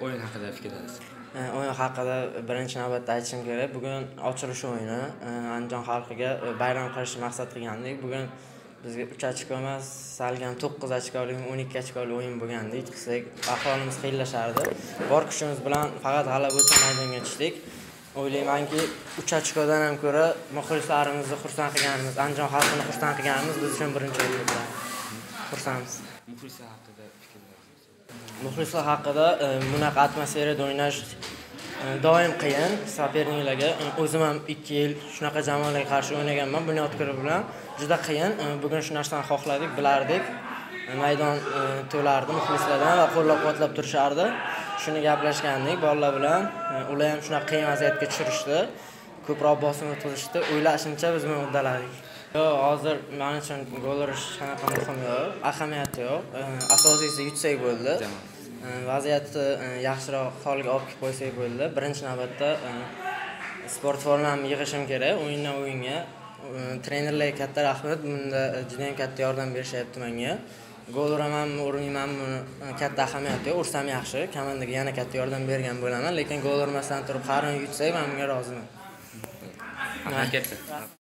O'yin haqida fikrlaringiz? O'yin haqida birinchi navbatda aytishim kerak. Bugun ochilish o'yini Andijon xalqiga bayram qilish maqsad qilgandik. Bugun bizga 3 ochko emas, salgam 9 ochkolik, 12 ochkolik o'yin bo'lgandek. Qilsak, aholimiz qiyinlashardi. Bor kuchimiz bilan faqat g'alaba uchun maydonga tushdik. O'ylaymanki, 3 ochkodan ham ko'ra muxlislarimizni xursand qilganimiz, Andijon xalqini xursand qilganimiz biz uchun birinchi o'yin bo'ldi. Xursandmiz. Muxlislar haqida fikrlaringiz? Muxlislar haqida bunaqa atmosferada o'ynash doim qiyin. Soperniklarga o'zim ham 2 yil shunaqa jamoalarga qarshi o'ynaganman. Bunyod klub bilan juda qiyin. Bugun shu narsani xohladik, bilardik. Maydon to'lardi muxlislardan va qo'llab-quvvatlab turishardi. Shuni gaplashgandik bolalar bilan. Ular ham shunaqa qiyin vaziyatga tushirishdi. Ko'proq bosim o'tkazishdi. O'ylashimcha biz buni uddaladik. Yo'q, hozir men uchun gol urish qanaqa muhim yo'q, ahamiyati yo'q. Asosiysi yutsak bo'ldi. Vaziyatni yaxshiroq holga olib qo'ysak bo'ldi. Birinchi navbatda sport formamni yig'ishim kerak o'yindan o'yinga. Trenerlarga katta rahmat, bunda juda ham katta yordam berishyapti menga. Gol uramanmi, urmaymanmi katta ahamiyati yo'q. Ursam yaxshi, komandaga yana katta yordam bergan bo'laman, lekin gol urmasdan turib qarini yutsak men bunga roziman. Katta.